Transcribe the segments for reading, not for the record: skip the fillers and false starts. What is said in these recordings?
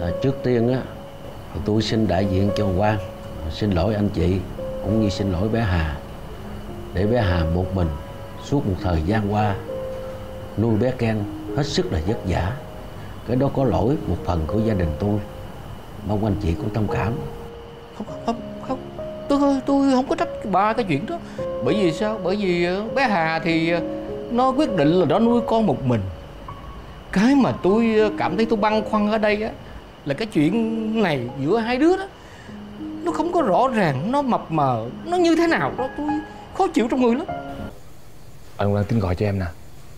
Trước tiên á, tôi xin đại diện cho Quang, xin lỗi anh chị cũng như xin lỗi bé Hà. Để bé Hà một mình suốt một thời gian qua nuôi bé Ken hết sức là vất vả. Cái đó có lỗi một phần của gia đình tôi, mong anh chị cũng thông cảm. Không, tôi không có trách bà cái chuyện đó. Bởi vì sao? Bởi vì bé Hà thì nó quyết định là nó nuôi con một mình. Cái mà tôi cảm thấy tôi băn khoăn ở đây á là cái chuyện này giữa hai đứa đó nó không có rõ ràng, nó mập mờ, nó như thế nào đó tôi khó chịu trong người lắm. Anh đang tính gọi cho em nè.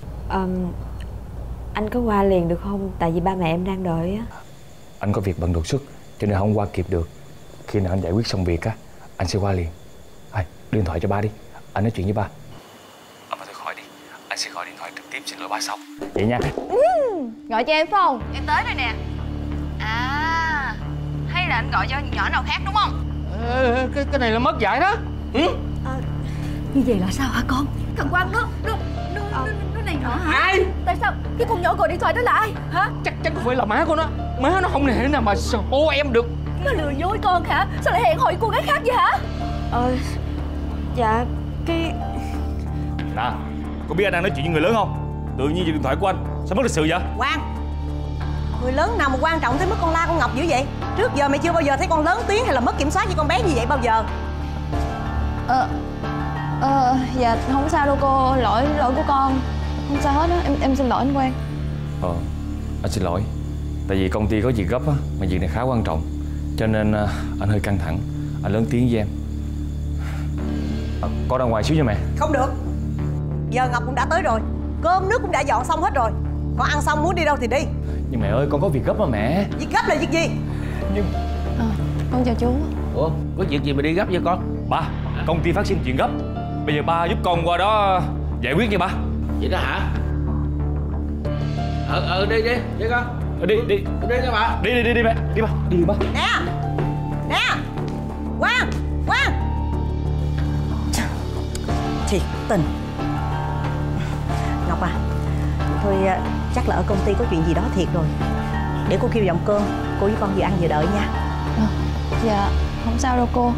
Anh có qua liền được không? Tại vì ba mẹ em đang đợi á. Anh có việc bận đột xuất cho nên không qua kịp được. Khi nào anh giải quyết xong việc á, anh sẽ qua liền. Đưa điện thoại cho ba đi, anh nói chuyện với ba. Bà thôi khỏi đi, anh sẽ gọi điện thoại trực tiếp xin lỗi ba sau. Vậy nha. Gọi cho em phải không? Em tới rồi nè. À, hay là anh gọi cho nhỏ nào khác đúng không? Cái này là mất dạy đó. Như vậy là sao hả con? Thằng Quang nó này nọ hả? Ai? Tại sao cái con nhỏ gọi điện thoại đó là ai hả? Chắc chắn không phải là má của nó. Má nó không thể nào mà hô em được. Nó lừa dối con hả? Sao lại hẹn hò cô gái khác vậy hả? Dạ cái... Nè, có biết anh đang nói chuyện với người lớn không? Tự nhiên về điện thoại của anh sao mất lịch sự vậy? Quang, người lớn nào mà quan trọng tới mức con la con Ngọc dữ vậy? Trước giờ mày chưa bao giờ thấy con lớn tiếng hay là mất kiểm soát với con bé như vậy bao giờ? Dạ không sao đâu cô, lỗi của con. Không sao hết á, em xin lỗi anh Quang. Anh xin lỗi. Tại vì công ty có việc gấp á, mà việc này khá quan trọng, cho nên anh hơi căng thẳng. Anh lớn tiếng với em. Con ra ngoài xíu nha mẹ. Không được. Giờ Ngọc cũng đã tới rồi, cơm nước cũng đã dọn xong hết rồi. Con ăn xong muốn đi đâu thì đi. Nhưng mẹ ơi, con có việc gấp mà mẹ. Việc gấp là việc gì? Nhưng... Con chào chú. Ủa, có chuyện gì mà đi gấp vậy con? Ba, công ty phát sinh chuyện gấp. Bây giờ ba giúp con qua đó giải quyết nha ba. Vậy đó hả? Đi với con. Đi Đi nha bà. Đi mẹ. Đi ba. Đi ba. Nè Quang thiệt tình. Ngọc à, thôi chắc là ở công ty có chuyện gì đó thiệt rồi. Để cô kêu dọn cơm, cô với con vừa ăn vừa đợi nha. Dạ không sao đâu cô.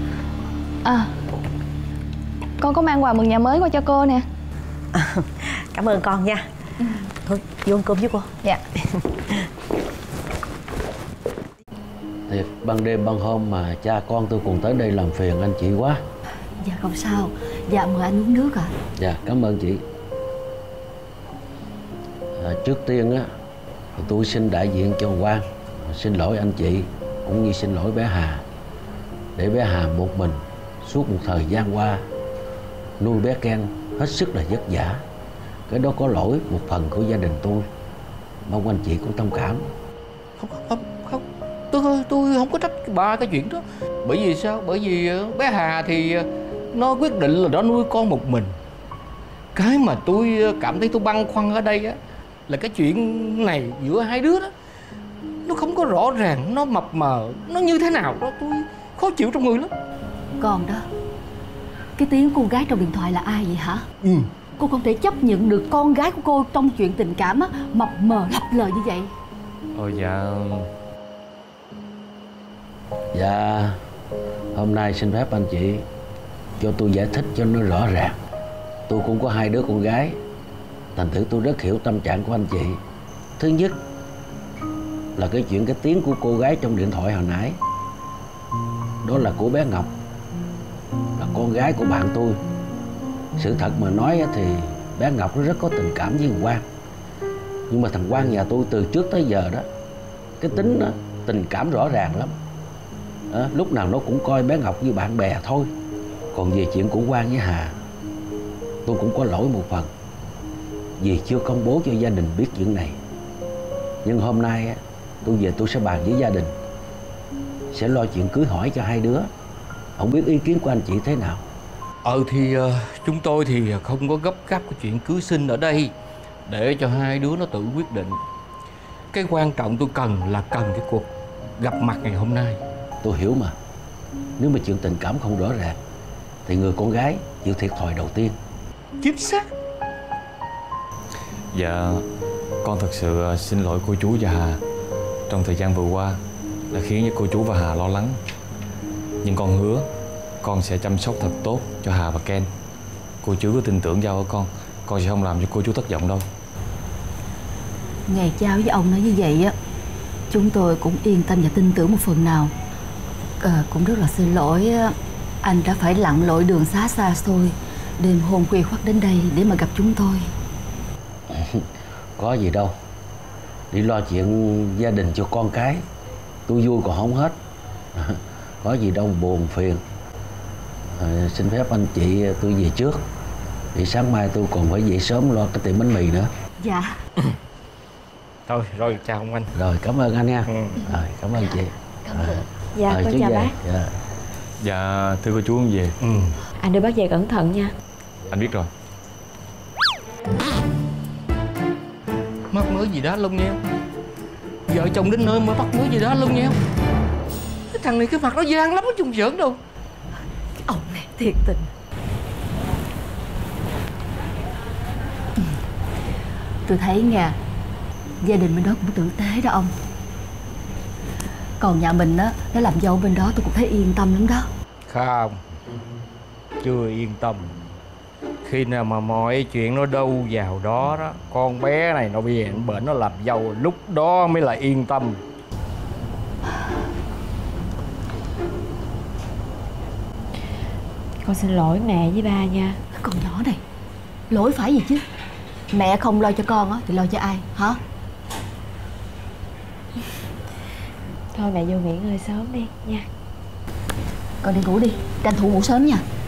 Con có mang quà mừng nhà mới qua cho cô nè. Cảm ơn con nha. Thôi vô ăn cơm với cô. Dạ. Thiệt, ban đêm ban hôm mà cha con tôi cùng tới đây làm phiền anh chị quá. Dạ không sao. Dạ mời anh uống nước ạ. Dạ, cảm ơn chị. Trước tiên á, tôi xin đại diện cho Quang, xin lỗi anh chị cũng như xin lỗi bé Hà. Để bé Hà một mình suốt một thời gian qua nuôi bé Ken hết sức là vất vả. Cái đó có lỗi một phần của gia đình tôi, mong anh chị cũng thông cảm. Không, tôi không có trách bà cái chuyện đó. Bởi vì sao? Bởi vì bé Hà thì nó quyết định là nó nuôi con một mình. Cái mà tôi cảm thấy tôi băn khoăn ở đây á là cái chuyện này giữa hai đứa đó nó không có rõ ràng, nó mập mờ, nó như thế nào đó tôi khó chịu trong người lắm. Còn đó, cái tiếng cô gái trong điện thoại là ai vậy hả? Cô không thể chấp nhận được con gái của cô trong chuyện tình cảm á mập mờ lặp lời như vậy. Dạ, hôm nay xin phép anh chị cho tôi giải thích cho nó rõ ràng. Tôi cũng có hai đứa con gái, thành thử tôi rất hiểu tâm trạng của anh chị. Thứ nhất là cái chuyện cái tiếng của cô gái trong điện thoại hồi nãy, đó là của bé Ngọc, là con gái của bạn tôi. Sự thật mà nói thì bé Ngọc nó rất có tình cảm với thằng Quang. Nhưng mà thằng Quang nhà tôi từ trước tới giờ đó, cái tính đó, tình cảm rõ ràng lắm. Lúc nào nó cũng coi bé Ngọc như bạn bè thôi. Còn về chuyện của Quang với Hà, tôi cũng có lỗi một phần vì chưa công bố cho gia đình biết chuyện này. Nhưng hôm nay tôi về tôi sẽ bàn với gia đình, sẽ lo chuyện cưới hỏi cho hai đứa. Không biết ý kiến của anh chị thế nào? Thì chúng tôi thì không có gấp gáp cái chuyện cưới xin ở đây, để cho hai đứa nó tự quyết định. Cái quan trọng tôi cần cái cuộc gặp mặt ngày hôm nay. Tôi hiểu mà. Nếu mà chuyện tình cảm không rõ ràng thì người con gái chịu thiệt thòi đầu tiên. Chính xác. Dạ, con thật sự xin lỗi cô chú và Hà trong thời gian vừa qua đã khiến cho cô chú và Hà lo lắng. Nhưng con hứa con sẽ chăm sóc thật tốt cho Hà và Ken. Cô chú cứ tin tưởng Giao ở con sẽ không làm cho cô chú thất vọng đâu. Nghe Giao với ông nói như vậy á, chúng tôi cũng yên tâm và tin tưởng một phần nào. Cũng rất là xin lỗi á, anh đã phải lặn lội đường xá xa xôi, đêm hôm khuya khoắt đến đây để mà gặp chúng tôi. Có gì đâu, đi lo chuyện gia đình cho con cái tôi vui còn không hết. Có gì đâu buồn phiền. Xin phép anh chị tôi về trước, vì sáng mai tôi còn phải dậy sớm lo cái tiệm bánh mì nữa. Dạ. Thôi rồi chào ông anh. Rồi cảm ơn anh nha. Rồi cảm ơn chị. Dạ con chào bác. Dạ. Dạ thưa cô chú con về. Anh đưa bác về cẩn thận nha. Anh biết rồi. Mắc mớ gì đó luôn nha. Vợ chồng đến nơi mới bắt mớ gì đó luôn nha. Cái thằng này cái mặt nó gian lắm, nó chung giỡn đâu. Cái ông này thiệt tình. Tôi thấy nha, gia đình bên đó cũng tử tế đó ông. Còn nhà mình á, nó làm dâu bên đó tôi cũng thấy yên tâm lắm đó. Không, chưa yên tâm. Khi nào mà mọi chuyện nó đâu vào đó đó, con bé này nó bị bệnh nó làm dâu, lúc đó mới là yên tâm. Con xin lỗi mẹ với ba nha. Con nhỏ này, lỗi phải gì chứ? Mẹ không lo cho con á thì lo cho ai hả? Thôi mẹ vô nghỉ ngơi sớm đi nha. Con đi ngủ đi, tranh thủ ngủ sớm nha.